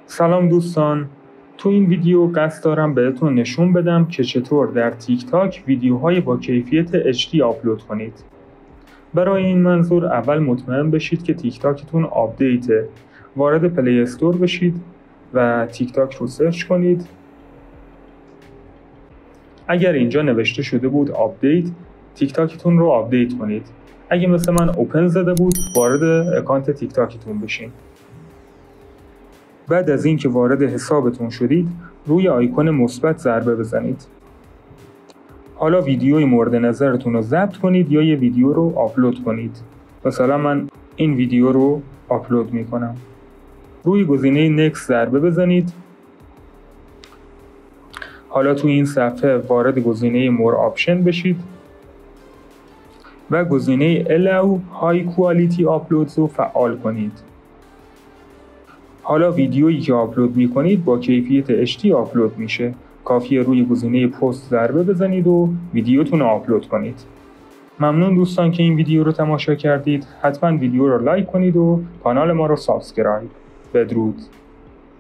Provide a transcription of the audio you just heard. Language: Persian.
سلام دوستان، تو این ویدیو قصد دارم بهتون نشون بدم که چطور در تیک تاک ویدیوهای با کیفیت HD آپلود کنید. برای این منظور اول مطمئن بشید که تیک تاکتون آپدیته. وارد پلی استور بشید و تیک تاک رو سرچ کنید. اگر اینجا نوشته شده بود آپدیت، تیک تاکتون رو آپدیت کنید. اگه مثل من اوپن زده بود، وارد اکانت تیک تاکتون بشین. بعد از اینکه وارد حسابتون شدید، روی آیکون مثبت ضربه بزنید. حالا ویدیوی مورد نظرتون رو ضبط کنید یا یه ویدیو رو آپلود کنید. مثلا من این ویدیو رو آپلود میکنم. روی گزینه نکست ضربه بزنید. حالا تو این صفحه وارد گزینه مور آپشن بشید و گزینه Allow High Quality Uploads رو فعال کنید. حالا ویدیویی که آپلود میکنید با کیفیت HD آپلود میشه. کافیه روی گزینه پست ضربه بزنید و ویدیوتون رو آپلود کنید. ممنون دوستان که این ویدیو رو تماشا کردید. حتما ویدیو رو لایک کنید و کانال ما رو سابسکرایب. بدرود.